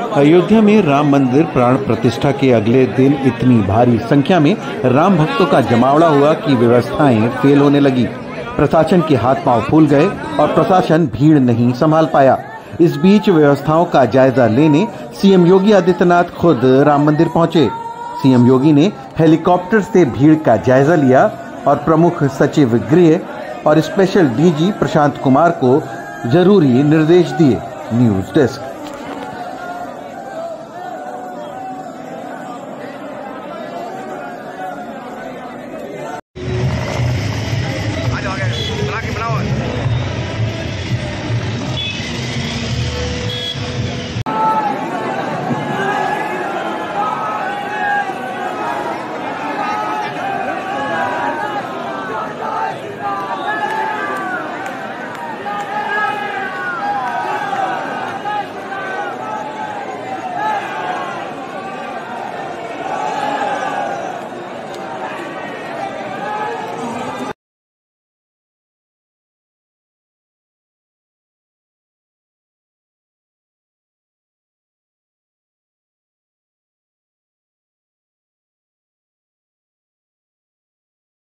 अयोध्या में राम मंदिर प्राण प्रतिष्ठा के अगले दिन इतनी भारी संख्या में राम भक्तों का जमावड़ा हुआ कि व्यवस्थाएं फेल होने लगी। प्रशासन के हाथ पांव फूल गए और प्रशासन भीड़ नहीं संभाल पाया। इस बीच व्यवस्थाओं का जायजा लेने सीएम योगी आदित्यनाथ खुद राम मंदिर पहुंचे। सीएम योगी ने हेलीकॉप्टर से भीड़ का जायजा लिया और प्रमुख सचिव गृह और स्पेशल डीजी प्रशांत कुमार को जरूरी निर्देश दिए। News desk.